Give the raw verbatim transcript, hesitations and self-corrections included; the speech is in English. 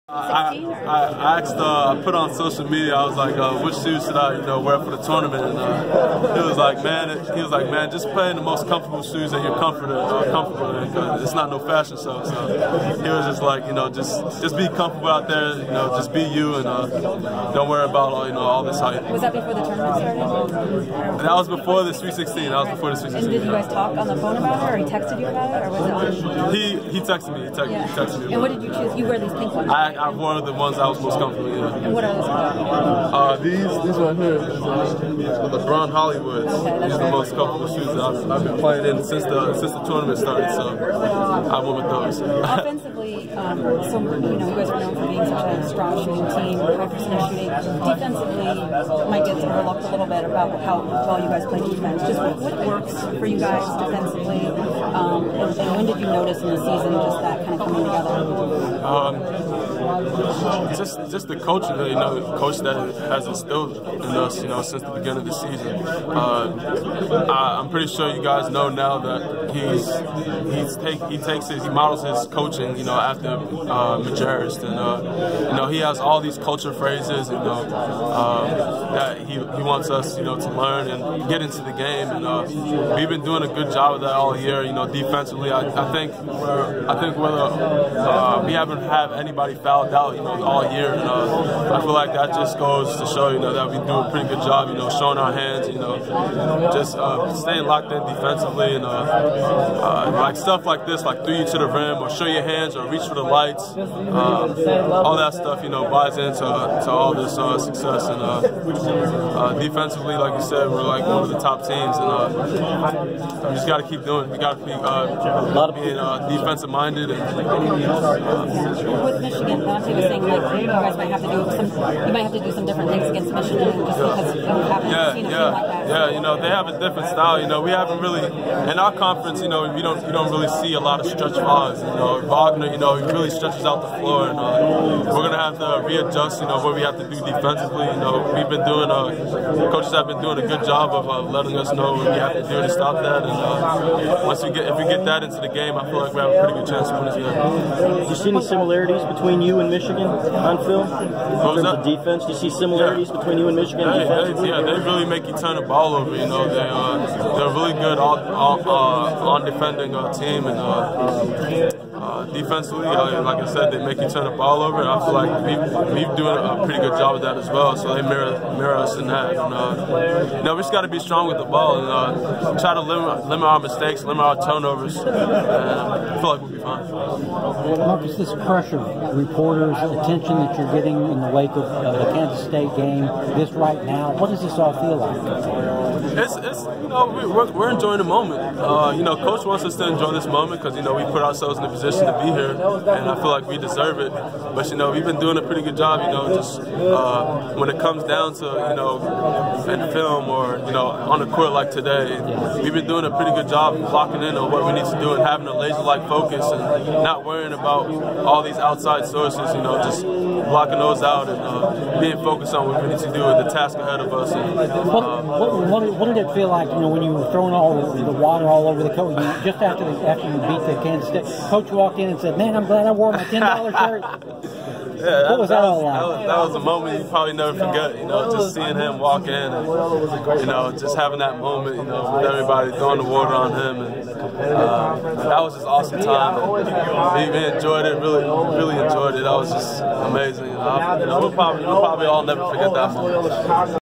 I, I, I asked, uh, I put on social media, I was like, uh, which shoes should I, you know, wear for the tournament? And uh, he was like, man, it, he was like, man, just play in the most comfortable shoes that you're comfortable, uh, comfortable in. Cause it's not no fashion show. So he was just like, you know, just just be comfortable out there, you know, just be you, and uh, don't worry about all, you know, all this hype. Was that before the tournament started? That was before the Sweet sixteen. That was before the Sweet sixteen. And did you guys talk on the phone about it, or he texted you about it, or was it on? He he texted me. He, te yeah. he texted me. And what did you choose? You wear these pink ones. I I wore the ones I was most comfortable in. And what are those called? Uh, these these right here, uh, the LeBron Hollywoods. Okay, these are the most comfortable shoes that I've, I've been playing in since the since the tournament started. So I went with those. Offensively, um, so you know you guys are known for being such a strong shooting team, high percentage shooting. Defensively, might get overlooked a little bit about how well you guys play defense. Just what, what works for you guys defensively, um, and, and when did you notice in the season just that kind of coming together? Um, Just, just the coach, you know, the coach that has instilled in us, you know, since the beginning of the season. Uh, I, I'm pretty sure you guys know now that he's he's take he takes his he models his coaching, you know, after uh, Marques, and uh, you know he has all these culture phrases, you know, uh, that he he wants us, you know, to learn and get into the game. And uh, we've been doing a good job of that all year, you know, defensively. I, I think we're, I think we're uh, we haven't had anybody fouled out, you know, all year. And, uh, I feel like that just goes to show, you know, that we do a pretty good job, you know, showing our hands, you know, just uh, staying locked in defensively, and uh, uh, like stuff like this, like through you to the rim, or show your hands, or reach for the lights. Um, all that stuff, you know, buys into to all this uh, success. And uh, uh, defensively, like you said, we're like one of the top teams, and uh, we just got to keep doing it. We got to be uh, being uh, defensive minded. And, uh, With Michigan, Monty was saying like you guys might have to do some, you might have to do some different things against Michigan just because you haven't yeah, seen a yeah, team like that. Yeah, you know, they have a different style. You know, we haven't really in our conference. You know, we don't you don't really see a lot of stretch fives. You know, Wagner, you know, he really stretches out the floor, and uh, we're gonna have to readjust. You know, what we have to do defensively. You know, we've been doing. Uh, coaches have been doing a good job of uh, letting us know what we have to do to stop that. And uh, once we get if we get that into the game, I feel like we have a pretty good chance to win this game. Do you see any similarities between you and Michigan on film? In terms of defense, do you see similarities yeah. between you and Michigan? They, they, yeah, they really make you turn the ball over. You know, they uh, they're really good on on, uh, on defending our team, and uh, uh, defensively, uh, like I said, they make you turn the ball over. And I feel like we we've doing a pretty good job of that as well. So they mirror mirror us in that. And, uh, you know, we just got to be strong with the ball, and uh, try to limit limit our mistakes, limit our turnovers. And I feel like we'll be fine. Marques, this pressure, reporters, attention that you're getting in the wake of uh, the Kansas State game, this right now, what does this all feel like? It's, it's you know, we're, we're enjoying the moment. Uh, you know, Coach wants us to enjoy this moment because, you know, we put ourselves in a position to be here, and I feel like we deserve it. But, you know, we've been doing a pretty good job, you know, just uh, when it comes down to, you know, in film or, you know, on the court like today, we've been doing a pretty good job of clocking in on what we need to do and having a laser-like focus and not worrying about all these outside sources, you know, just blocking those out and uh, being focused on what we need to do with the task ahead of us. And, um, what, what, what did it feel like, you know, when you were throwing all the, the water all over the coach, you, just after the, after you beat the Kansas State, Coach walked in and said, "Man, I'm glad I wore my ten dollar shirt." Yeah, that, what was that, that all like? That was, that was a moment you probably never forget, you know, just seeing him walk in and, you know, just having that moment, you know, with everybody throwing the water on him. And uh, that was just awesome time. And we, we enjoyed it, really, really enjoyed it. That was just amazing. And I, you know, we'll, probably, we'll probably all never forget that moment.